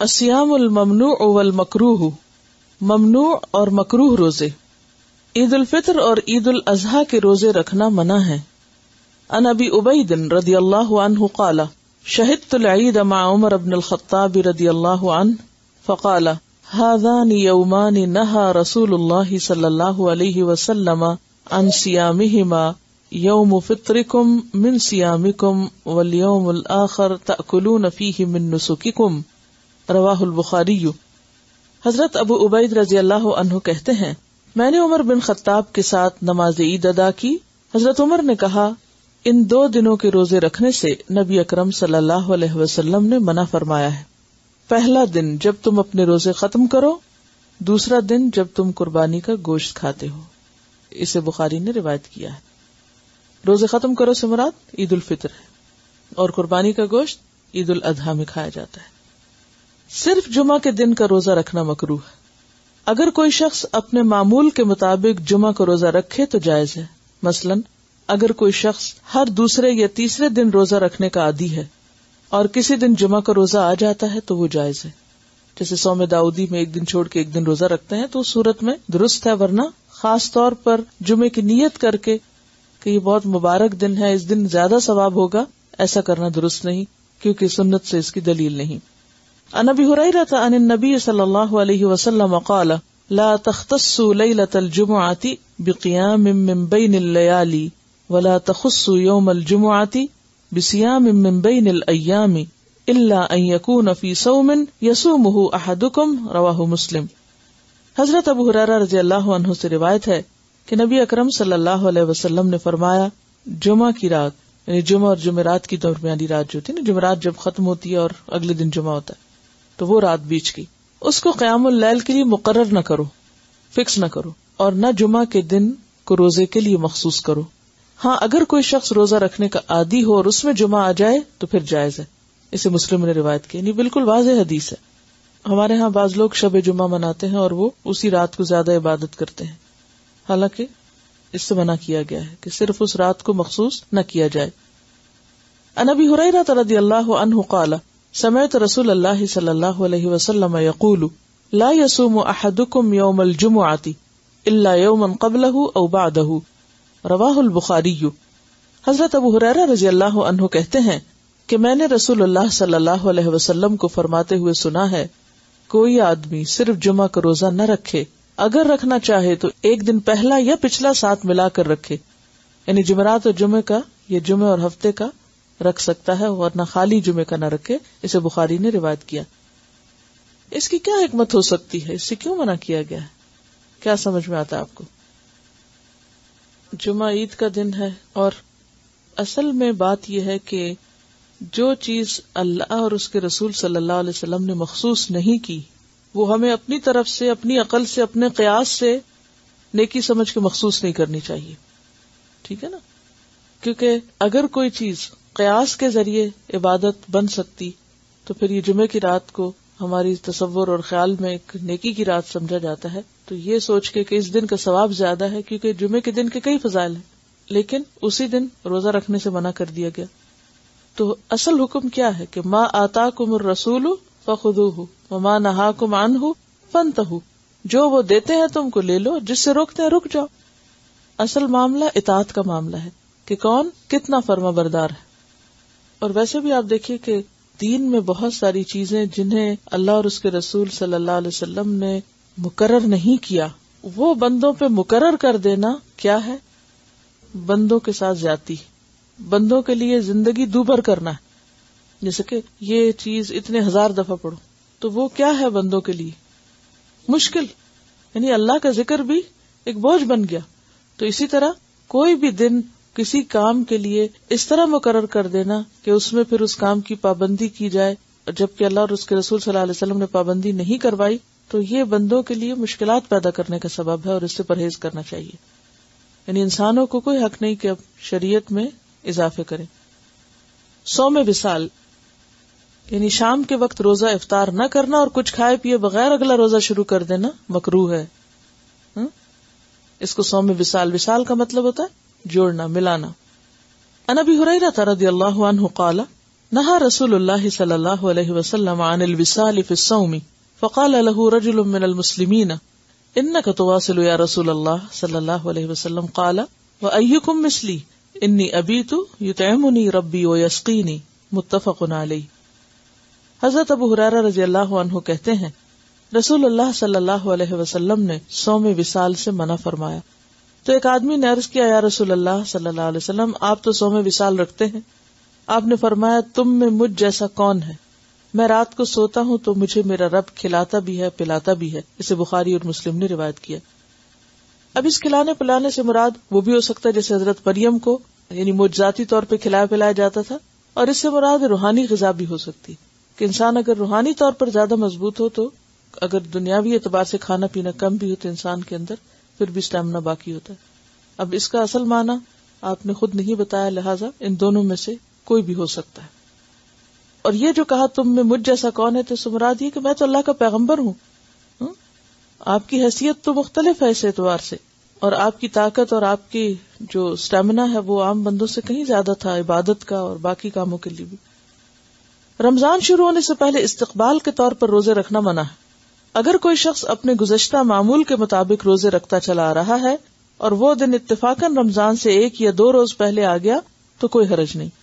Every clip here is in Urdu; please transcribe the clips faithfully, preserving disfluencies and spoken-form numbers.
الصیام الممنوع والمکروہ، ممنوع اور مکروہ روزے. عید الفطر اور عید الاضحیٰ کے روزے رکھنا منع ہے. عن ابی عبید رضی اللہ عنہ قال شہدت العید مع عمر بن الخطاب رضی اللہ عنہ فقال هذان یومان نہى رسول اللہ صلی اللہ علیہ وسلم عن صیامہما یوم فطرکم من صیامکم والیوم الآخر تأکلون فیہ من نسککم. رواہ البخاری. حضرت ابو عبید رضی اللہ عنہ کہتے ہیں میں نے عمر بن خطاب کے ساتھ نماز عید ادا کی. حضرت عمر نے کہا ان دو دنوں کے روزے رکھنے سے نبی اکرم صلی اللہ علیہ وسلم نے منع فرمایا ہے. پہلا دن جب تم اپنے روزے ختم کرو، دوسرا دن جب تم قربانی کا گوشت کھاتے ہو. اسے بخاری نے روایت کیا ہے. روزے ختم کرو سے مراد عید الفطر ہے اور قربانی کا گوشت عید الاضحیٰ میں کھایا جاتا ہے. صرف جمعہ کے دن کا روزہ رکھنا مکروہ ہے. اگر کوئی شخص اپنے معمول کے مطابق جمعہ کا روزہ رکھے تو جائز ہے. مثلاً اگر کوئی شخص ہر دوسرے یا تیسرے دن روزہ رکھنے کا عادی ہے اور کسی دن جمعہ کا روزہ آ جاتا ہے تو وہ جائز ہے. جیسے صوم داؤدی میں ایک دن چھوڑ کے ایک دن روزہ رکھتے ہیں تو اس صورت میں درست ہے، ورنہ خاص طور پر جمعے کی نیت کر کے کہ یہ بہت مبارک دن ہے، اس دن زیادہ ثواب ہوگا، ایسا کرنا درست نہیں، کیونکہ سنت سے اس کی دلیل نہیں. عن ابی ہریرہ عن النبی صلی اللہ علیہ وسلم قال لا تختصوا لیلۃ الجمعۃ بقیام من بین اللیالی ولا تخصوا یوم الجمعۃ بصیام من بین الایام الا ان یکون فی صوم یصومہ احدکم. رواہ مسلم. حضرت ابو ہریرہ رضی اللہ عنہ سے روایت ہے کہ نبی اکرم صلی اللہ علیہ وسلم نے فرمایا جمعہ کی رات، یعنی جمعہ اور جمعرات کی درمیانی رات جو ہوتی ہے نا، جمعرات جب ختم ہوتی ہے اور اگلے دن جمعہ ہوتا ہے تو وہ رات بیچ کی، اس کو قیام اللیل کے لیے مقرر نہ کرو، فکس نہ کرو، اور نہ جمعہ کے دن کو روزے کے لیے مخصوص کرو. ہاں اگر کوئی شخص روزہ رکھنے کا عادی ہو اور اس میں جمعہ آ جائے تو پھر جائز ہے. اسے مسلم نے روایت کی، یعنی بالکل واضح حدیث ہے. ہمارے ہاں بعض لوگ شب جمعہ مناتے ہیں اور وہ اسی رات کو زیادہ عبادت کرتے ہیں، حالانکہ اس سے منع کیا گیا ہے کہ صرف اس رات کو مخصوص نہ کیا جائے. عن ابی ہریرہ رضی اللہ عنہ قال سمعت رسول اللہ صلی اللہ علیہ وسلم یقول لا یصوم احدکم یوم الجمعۃ الا یوما قبلہ او بعدہ. رواہ البخاری. حضرت ابو ہریرہ رضی اللہ عنہ کہتے ہیں کہ میں نے رسول اللہ صلی اللہ علیہ وسلم کو فرماتے ہوئے سنا ہے کوئی آدمی صرف جمعہ کا روزہ نہ رکھے، اگر رکھنا چاہے تو ایک دن پہلا یا پچھلا ساتھ ملا کر رکھے، یعنی جمعرات اور جمعے کا یا جمعے اور ہفتے کا رکھ سکتا ہے، ورنہ خالی جمعے کا نہ رکھے. اسے بخاری نے روایت کیا. اس کی کیا حکمت ہو سکتی ہے؟ اس سے کیوں منع کیا گیا ہے؟ کیا سمجھ میں آتا ہے آپ کو؟ جمعہ عید کا دن ہے اور اصل میں بات یہ ہے کہ جو چیز اللہ اور اس کے رسول صلی اللہ علیہ وسلم نے مخصوص نہیں کی وہ ہمیں اپنی طرف سے، اپنی عقل سے، اپنے قیاس سے نیکی سمجھ کے مخصوص نہیں کرنی چاہیے. ٹھیک ہے نا؟ کیونکہ اگر کوئی چیز قیاس کے ذریعے عبادت بن سکتی تو پھر یہ جمعے کی رات کو ہماری تصور اور خیال میں ایک نیکی کی رات سمجھا جاتا ہے، تو یہ سوچ کے کہ اس دن کا ثواب زیادہ ہے کیونکہ جمعے کے دن کے کئی فضائل ہیں، لیکن اسی دن روزہ رکھنے سے منع کر دیا گیا. تو اصل حکم کیا ہے کہ ما آتاکم الرسول فخذوہ وما نہاکم عنہ فانتہوا، جو وہ دیتے ہیں تم کو لے لو، جس سے روکتے ہیں رک جاؤ. اصل معاملہ اطاعت کا معاملہ ہے کہ کون کتنا فرما بردار ہے. اور ویسے بھی آپ دیکھیے کہ دین میں بہت ساری چیزیں جنہیں اللہ اور اس کے رسول صلی اللہ علیہ وسلم نے مقرر نہیں کیا، وہ بندوں پہ مقرر کر دینا کیا ہے؟ بندوں کے ساتھ زیادتی، بندوں کے لیے زندگی دوبھر کرنا ہے. جیسے کہ یہ چیز اتنے ہزار دفعہ پڑھو تو وہ کیا ہے بندوں کے لیے؟ مشکل، یعنی اللہ کا ذکر بھی ایک بوجھ بن گیا. تو اسی طرح کوئی بھی دن کسی کام کے لیے اس طرح مقرر کر دینا کہ اس میں پھر اس کام کی پابندی کی جائے جبکہ اللہ اور اس کے رسول صلی اللہ علیہ وسلم نے پابندی نہیں کروائی، تو یہ بندوں کے لیے مشکلات پیدا کرنے کا سبب ہے اور اس سے پرہیز کرنا چاہیے. یعنی انسانوں کو کوئی حق نہیں کہ اب شریعت میں اضافے کریں. صوم وصال یعنی شام کے وقت روزہ افطار نہ کرنا اور کچھ کھائے پیے بغیر اگلا روزہ شروع کر دینا مکروہ ہے. اس کو صوم وصال، وصال کا مطلب ہوتا ہے جوڑنا، ملانا. عن ابی ہریرہ رضی اللہ عنہ قال نہا رسول اللہ صلی اللہ علیہ وسلم عن الوصال فی الصوم فقال له رجل من المسلمین انک تواصل یا رسول اللہ صلی اللہ علیہ وسلم قال وایکم مثلی انی ابیت یطعمنی ربی ویسقینی متفق علیہ۔ حضرت ابو ہریرہ رضی اللہ عنہ کہتے ہیں رسول اللہ صلی اللہ علیہ وسلم نے صوم وصال سے منع فرمایا، تو ایک آدمی نے عرض کیا یا رسول اللہ صلی اللہ علیہ وسلم آپ تو صوم وصال رکھتے ہیں۔ آپ نے فرمایا تم میں مجھ جیسا کون ہے، میں رات کو سوتا ہوں تو مجھے میرا رب کھلاتا بھی ہے پلاتا بھی ہے۔ اسے بخاری اور مسلم نے روایت کیا۔ اب اس کھلانے پلانے سے مراد وہ بھی ہو سکتا ہے جیسے حضرت مریم کو یعنی معجزاتی طور پہ کھلایا پلایا جاتا تھا، اور اس سے مراد روحانی غذا بھی ہو سکتی کہ انسان اگر روحانی طور پر زیادہ مضبوط ہو تو اگر دنیاوی اعتبار سے کھانا پینا کم بھی ہو تو انسان کے اندر پھر بھی اسٹیمنا باقی ہوتا ہے۔ اب اس کا اصل معنی آپ نے خود نہیں بتایا، لہٰذا ان دونوں میں سے کوئی بھی ہو سکتا ہے۔ اور یہ جو کہا تم میں مجھ جیسا کون ہے، تو سمراد یہ کہ میں تو اللہ کا پیغمبر ہوں، آپ کی حیثیت تو مختلف ہے اس اعتبار سے، اور آپ کی طاقت اور آپ کی جو اسٹیمنا ہے وہ عام بندوں سے کہیں زیادہ تھا عبادت کا اور باقی کاموں کے لیے بھی۔ رمضان شروع ہونے سے پہلے استقبال کے طور پر روزے رکھنا منع ہے۔ اگر کوئی شخص اپنے گزشتہ معمول کے مطابق روزے رکھتا چلا آ رہا ہے اور وہ دن اتفاقاً رمضان سے ایک یا دو روز پہلے آ گیا تو کوئی حرج نہیں۔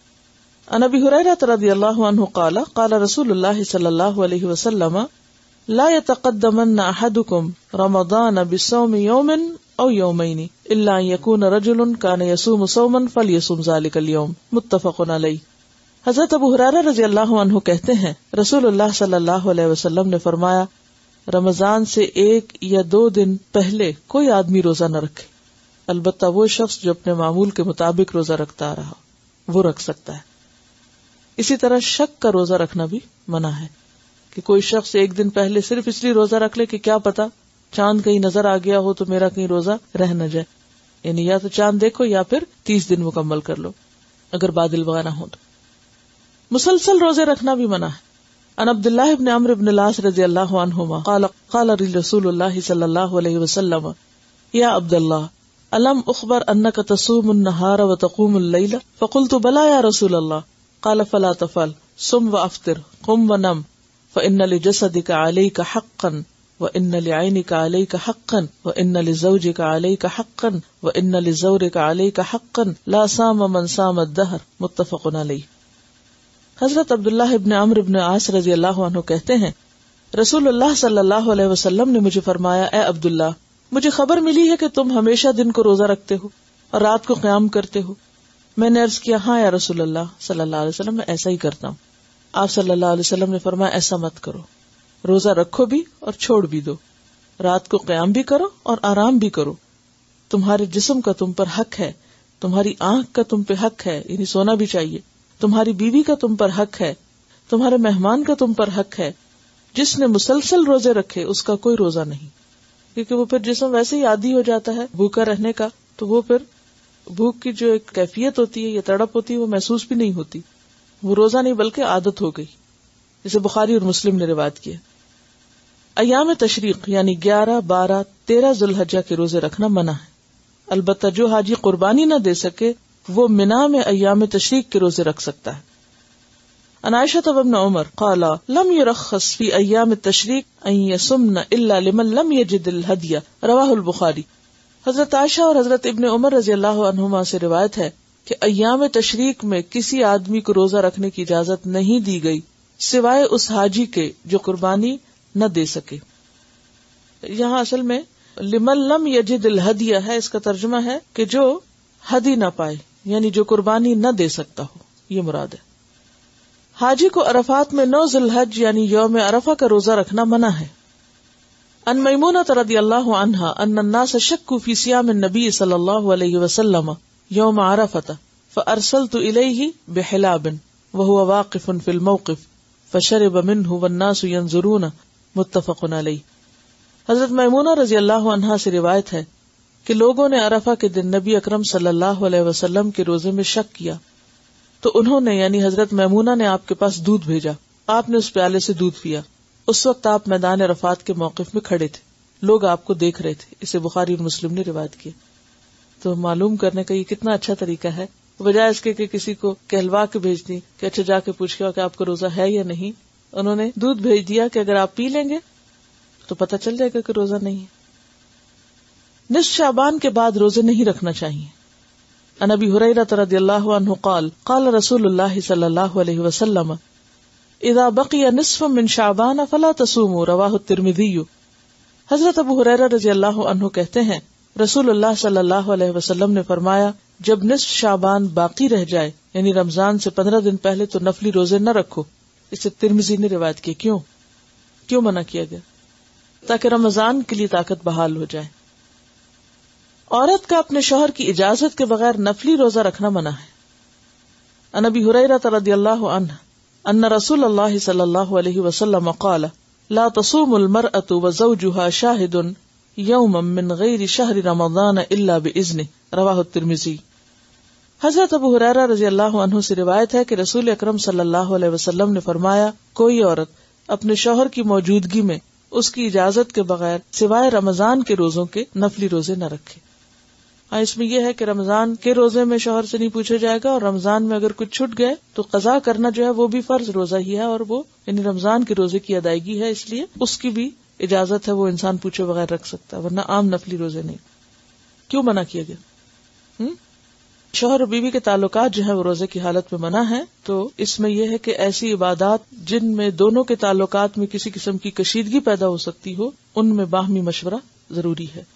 عن ابی ہریرہ رضی اللہ عنہ قال قال رسول اللہ صلی اللہ علیہ وسلم لا يتقدمن احدكم رمضان بصوم يوم او يومين الا ان يكون رجل كان يصوم صوما فليصوم ذلك اليوم متفق علیہ۔ حضرت ابو ہریرہ رضی اللہ عنہ کہتے ہیں رسول اللہ صلی اللہ علیہ وسلم نے فرمایا رمضان سے ایک یا دو دن پہلے کوئی آدمی روزہ نہ رکھے، البتہ وہ شخص جو اپنے معمول کے مطابق روزہ رکھتا آ رہا وہ رکھ سکتا ہے۔ اسی طرح شک کا روزہ رکھنا بھی منع ہے کہ کوئی شخص ایک دن پہلے صرف اس لیے روزہ رکھ لے کہ کیا پتا چاند کہیں نظر آ گیا ہو تو میرا کہیں روزہ رہ نہ جائے، یعنی یا تو چاند دیکھو یا پھر تیس دن مکمل کر لو اگر بادل وغیرہ ہو تو۔ مسلسل روزے رکھنا بھی منع ہے۔ عن عبداللہ بن عمرو بن العاص رضی اللہ عنہما قال قال رسول اللہ صلی اللہ علیہ وسلم یا عبداللہ الم اخبر انک تصوم النہار وتقوم اللیل فقلت بلا یا رسول اللہ قال فلا تفعل صم وافطر قم ونم فإن لجسدك عليك حقا وإن لعينك عليك حقا وإن لزوجك عليك حقا وإن لزورك عليك حقا لا صام من صام الدهر متفق علیہ۔ حضرت عبداللہ ابن عمرو ابن عاص رضی اللہ عنہ کہتے ہیں رسول اللہ صلی اللہ علیہ وسلم نے مجھے فرمایا اے عبداللہ مجھے خبر ملی ہے کہ تم ہمیشہ دن کو روزہ رکھتے ہو اور رات کو قیام کرتے ہو۔ میں نے عرض کیا ہاں یا رسول اللہ صلی اللہ علیہ وسلم میں ایسا ہی کرتا ہوں۔ آپ صلی اللہ علیہ وسلم نے فرمایا ایسا مت کرو، روزہ رکھو بھی اور چھوڑ بھی دو، رات کو قیام بھی کرو اور آرام بھی کرو، تمہارے جسم کا تم پر حق ہے، تمہاری آنکھ کا تم پہ حق ہے یعنی سونا بھی چاہیے، تمہاری بیوی کا تم پر حق ہے، تمہارے مہمان کا تم پر حق ہے۔ جس نے مسلسل روزے رکھے اس کا کوئی روزہ نہیں، کیونکہ وہ پھر جسم ویسے ہی عادی ہو جاتا ہے بھوکا رہنے کا، تو وہ پھر بھوک کی جو ایک کیفیت ہوتی ہے یا تڑپ ہوتی ہے وہ محسوس بھی نہیں ہوتی، وہ روزہ نہیں بلکہ عادت ہو گئی، جسے بخاری اور مسلم نے روایت کیا۔ ایام تشریق یعنی گیارہ بارہ تیرہ ذوالحجہ کے روزے رکھنا منع ہے، البتہ جو حاجی قربانی نہ دے سکے وہ منا میں ایام تشریق کے روزے رکھ سکتا ہے۔ عن عائشہ بن عمر قال لم يرخص في ایام التشریق ان يصمن الا لمن لم يجد الهدي رواہ البخاری۔ حضرت عائشہ اور حضرت ابن عمر رضی اللہ عنہما سے روایت ہے کہ ایام تشریق میں کسی آدمی کو روزہ رکھنے کی اجازت نہیں دی گئی سوائے اس حاجی کے جو قربانی نہ دے سکے۔ یہاں اصل میں لمن لم یجد الہدی ہے، اس کا ترجمہ ہے کہ جو ہدی نہ پائے یعنی جو قربانی نہ دے سکتا ہو، یہ مراد ہے۔ حاجی کو عرفات میں نو ذی الحج یعنی یوم عرفہ کا روزہ رکھنا منع ہے۔ ان میمونہ رضی اللہ عنہا ان الناس شکوا فی صیام النبی صلی اللہ علیہ وسلم یوم عرفہ فارسلت الیہ بحلاب وهو واقف فی الموقف فشرب منہ والناس ینظرون متفق علیہ۔ حضرت میمونہ رضی اللہ عنہا سے روایت ہے کہ لوگوں نے عرفہ کے دن نبی اکرم صلی اللہ علیہ وسلم کے روزے میں شک کیا تو انہوں نے یعنی حضرت میمونہ نے آپ کے پاس دودھ بھیجا، آپ نے اس پیالے سے دودھ پیا۔ اس وقت آپ میدان عرفات کے موقف میں کھڑے تھے، لوگ آپ کو دیکھ رہے تھے، اسے بخاری اور مسلم نے روایت کیا۔ تو معلوم کرنے کا یہ کتنا اچھا طریقہ ہے بجائے اس کے کہ کسی کو کہلوا کے بھیج دی کہ اچھا جا کے پوچھ کے کہ آپ کا روزہ ہے یا نہیں، انہوں نے دودھ بھیج دیا کہ اگر آپ پی لیں گے تو پتہ چل جائے گا کہ روزہ نہیں ہے۔ نصف شعبان کے بعد روزے نہیں رکھنا چاہیے۔ عن ابی ہریرہ رضی اللہ عنہ قال قال رسول اللہ صلی اللہ علیہ وسلم اذا بقی نصف من شعبان فلا تصوموا رواہ الترمذی۔ حضرت ابو ہریرہ رضی اللہ عنہ کہتے ہیں رسول اللہ صلی اللہ علیہ وسلم نے فرمایا جب نصف شعبان باقی رہ جائے یعنی رمضان سے پندرہ دن پہلے تو نفلی روزے نہ رکھو۔ اسے ترمذی نے روایت کی۔ کیوں کیوں منع کیا گیا؟ تاکہ رمضان کے لیے طاقت بحال ہو جائے۔ عورت کا اپنے شوہر کی اجازت کے بغیر نفلی روزہ رکھنا منع ہے۔ عن ابی ہریرہ رضی اللہ عنہ ان رسول اللہ صلی اللہ علیہ وسلم قال لا تصوم المرأة وزوجها شاهد یوما من غیر شہر رمضان الا باذنه رواہ الترمذی۔ حضرت ابو ہریرہ رضی اللہ عنہ سے روایت ہے کہ رسول اکرم صلی اللہ علیہ وسلم نے فرمایا کوئی عورت اپنے شوہر کی موجودگی میں اس کی اجازت کے بغیر سوائے رمضان کے روزوں کے نفلی روزے نہ رکھے۔ ہاں اس میں یہ ہے کہ رمضان کے روزے میں شوہر سے نہیں پوچھا جائے گا، اور رمضان میں اگر کچھ چھٹ گئے تو قضا کرنا جو ہے وہ بھی فرض روزہ ہی ہے، اور وہ یعنی رمضان کے روزے کی ادائیگی ہے، اس لیے اس کی بھی اجازت ہے، وہ انسان پوچھے بغیر رکھ سکتا ہے، ورنہ عام نفلی روزے نہیں۔ کیوں منع کیا گیا؟ ہم؟ شوہر اور بیوی کے تعلقات جو ہیں وہ روزے کی حالت میں منع ہے، تو اس میں یہ ہے کہ ایسی عبادات جن میں دونوں کے تعلقات میں کسی قسم کی کشیدگی پیدا ہو سکتی ہو ان میں باہمی مشورہ ضروری ہے۔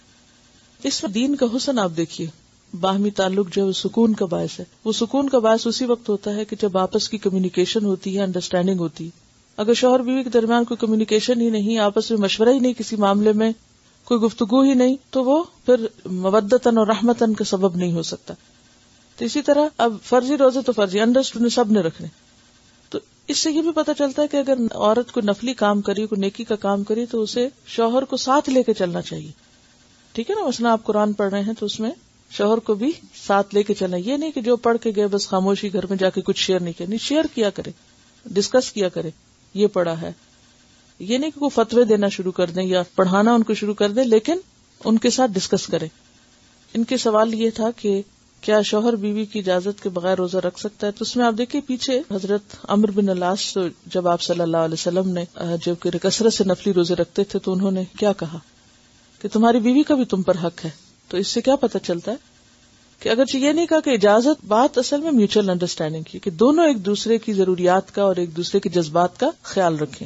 اس میں دین کا حسن آپ دیکھیے، باہمی تعلق جو ہے وہ سکون کا باعث ہے۔ وہ سکون کا باعث اسی وقت ہوتا ہے کہ جب آپس کی کمیونیکیشن ہوتی ہے، انڈرسٹینڈنگ ہوتی ہے۔ اگر شوہر بیوی کے درمیان کوئی کمیونیکیشن ہی نہیں، آپس میں مشورہ ہی نہیں، کسی معاملے میں کوئی گفتگو ہی نہیں، تو وہ پھر مودتاً اور رحمتاً کا سبب نہیں ہو سکتا۔ تو اسی طرح اب فرضی روزے تو فرضی انڈرسٹینڈ سب نے رکھنے، تو اس سے یہ بھی پتہ چلتا ہے کہ اگر عورت کو نفلی کام کری، کوئی نیکی کا کام کری، تو اسے شوہر کو ساتھ لے کے چلنا چاہیے۔ ٹھیک ہے نا، مثلا آپ قرآن پڑھ رہے ہیں تو اس میں شوہر کو بھی ساتھ لے کے چلنا، یہ نہیں کہ جو پڑھ کے گئے بس خاموشی گھر میں جا کے کچھ شیئر نہیں کیا، نہیں شیئر کیا کرے، ڈسکس کیا کرے، یہ پڑھا ہے، یہ نہیں کہ کوئی فتوے دینا شروع کر دیں یا پڑھانا ان کو شروع کر دیں، لیکن ان کے ساتھ ڈسکس کریں۔ ان کے سوال یہ تھا کہ کیا شوہر بیوی کی اجازت کے بغیر روزہ رکھ سکتا ہے؟ تو اس میں آپ دیکھیے پیچھے حضرت عمر بن العاص جب آپ صلی اللہ علیہ وسلم نے جب کہ کثرت سے نفلی روزے رکھتے تھے تو انہوں نے کیا کہا کہ تمہاری بیوی کا بھی تم پر حق ہے۔ تو اس سے کیا پتہ چلتا ہے کہ اگرچہ یہ نہیں کہا کہ اجازت، بات اصل میں میوچل انڈرسٹینڈنگ کی، کہ دونوں ایک دوسرے کی ضروریات کا اور ایک دوسرے کے جذبات کا خیال رکھیں۔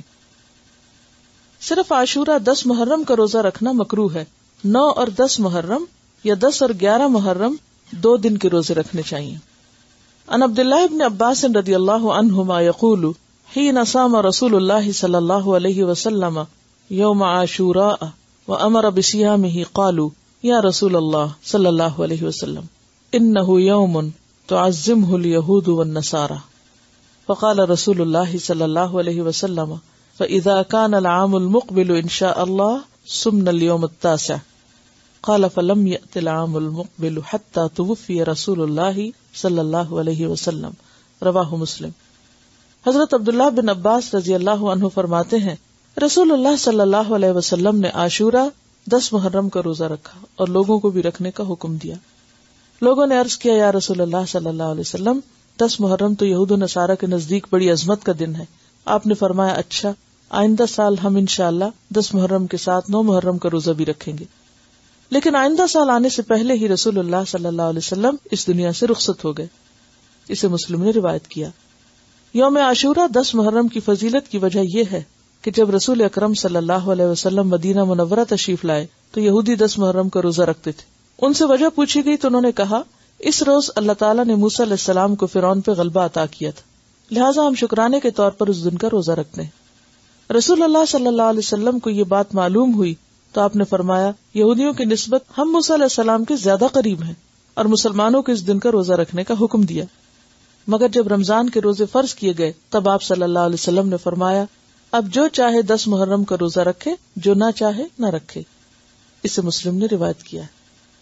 صرف عاشورہ دس محرم کا روزہ رکھنا مکروہ ہے۔ نو اور دس محرم یا دس اور گیارہ محرم دو دن کے روزے رکھنے چاہیے۔ عن عبداللہ ابن عباس رضی اللہ عنہما یقول حین صام رسول اللہ صلی اللہ علیہ وسلم یوم عاشوراء وامر بصیامہ قالوا یا رسول اللہ صلی اللہ علیہ وسلم انه یوم تعظمه اليہود والنصارى فقال رسول اللہ صلی اللہ علیہ وسلم فاذا كان العام المقبل ان شاء اللہ صمنا اليوم التاسع قال فلم يأت العام المقبل حتى توفي رسول اللہ صلی اللہ علیہ وسلم رواہ مسلم۔ حضرت عبداللہ بن عباس رضی اللہ عنہ فرماتے ہیں رسول اللہ صلی اللہ علیہ وسلم نے عاشورہ دس محرم کا روزہ رکھا اور لوگوں کو بھی رکھنے کا حکم دیا۔ لوگوں نے عرض کیا یا رسول اللہ صلی اللہ علیہ وسلم دس محرم تو یہود و نصارہ کے نزدیک بڑی عظمت کا دن ہے۔ آپ نے فرمایا اچھا آئندہ سال ہم انشاءاللہ دس محرم کے ساتھ نو محرم کا روزہ بھی رکھیں گے۔ لیکن آئندہ سال آنے سے پہلے ہی رسول اللہ صلی اللہ علیہ وسلم اس دنیا سے رخصت ہو گئے۔ اسے مسلم نے روایت کیا۔ یوم عاشورہ دس محرم کی فضیلت کی وجہ یہ ہے کہ جب رسول اکرم صلی اللہ علیہ وسلم مدینہ منورہ تشریف لائے تو یہودی دس محرم کا روزہ رکھتے تھے۔ ان سے وجہ پوچھی گئی تو انہوں نے کہا اس روز اللہ تعالیٰ نے موسیٰ علیہ السلام کو فرعون پہ غلبہ عطا کیا تھا، لہٰذا ہم شکرانے کے طور پر اس دن کا روزہ رکھتے ہیں۔ رسول اللہ صلی اللہ علیہ وسلم کو یہ بات معلوم ہوئی تو آپ نے فرمایا یہودیوں کی نسبت ہم موسیٰ علیہ السلام کے زیادہ قریب ہیں، اور مسلمانوں کو اس دن کا روزہ رکھنے کا حکم دیا۔ مگر جب رمضان کے روزے فرض کیے گئے تب آپ صلی اللہ علیہ وسلم نے فرمایا اب جو چاہے دس محرم کا روزہ رکھے، جو نہ چاہے نہ رکھے۔ اسے مسلم نے روایت کیا ہے۔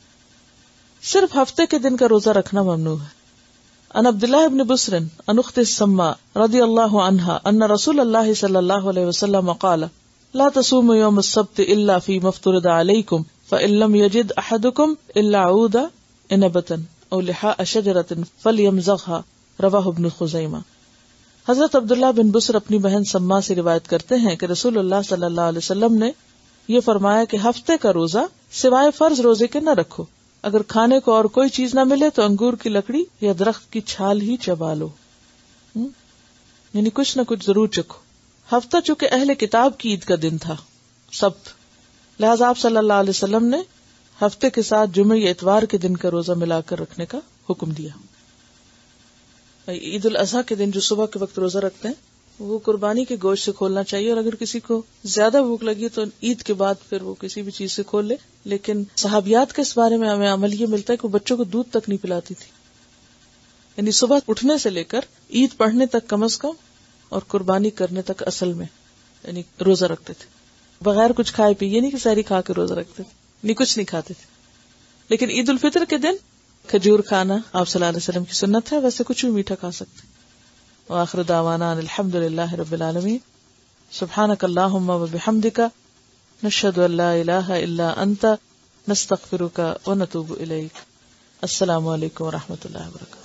صرف ہفتے کے دن کا روزہ رکھنا ممنوع ہے۔ ان عبداللہ ابن بسر ان اخت السماء رضی اللہ عنہا ان رسول اللہ صلی اللہ علیہ وسلم قال لا تصوموا يوم السبت الا فيما افترض عليكم فان لم يجد احدكم الا عودا عنبة او لحاء شجرۃ فلیمزغها رواہ ابن خزیمہ۔ حضرت عبداللہ بن بسر اپنی بہن سما سے روایت کرتے ہیں کہ رسول اللہ صلی اللہ علیہ وسلم نے یہ فرمایا کہ ہفتے کا روزہ سوائے فرض روزے کے نہ رکھو، اگر کھانے کو اور کوئی چیز نہ ملے تو انگور کی لکڑی یا درخت کی چھال ہی چبا لو، یعنی کچھ نہ کچھ ضرور چکھو۔ ہفتہ چونکہ اہل کتاب کی عید کا دن تھا، سبت، لہذا آپ صلی اللہ علیہ وسلم نے ہفتے کے ساتھ جمعہ یا اتوار کے دن کا روزہ ملا کر رکھنے کا حکم دیا۔ عید الاضحیٰ کے دن جو صبح کے وقت روزہ رکھتے ہیں وہ قربانی کے گوشت سے کھولنا چاہیے، اور اگر کسی کو زیادہ بھوک لگی تو عید کے بعد پھر وہ کسی بھی چیز سے کھول لے۔ لیکن صحابیات کے اس بارے میں ہمیں عمل یہ ملتا ہے کہ وہ بچوں کو دودھ تک نہیں پلاتی تھی، یعنی صبح اٹھنے سے لے کر عید پڑھنے تک کم از کم اور قربانی کرنے تک اصل میں یعنی روزہ رکھتے تھے، بغیر کچھ کھائے پیے، نہیں کہ سحری کھا کے روزہ رکھتے تھے، نہیں کچھ نہیں کھاتے تھے۔ لیکن عید الفطر کے دن کھجور کھانا آپ صلی اللہ علیہ وسلم کی سنت ہے، ویسے کچھ بھی میٹھا کھا سکتے۔ وآخر دعوانا ان الحمد للہ رب العالمین، سبحانک اللہم وبحمدک، نشہد ان لا الہ الا انت، نستغفرک ونتوب الیک۔ السلام علیکم ورحمۃ اللہ وبرکاتہ۔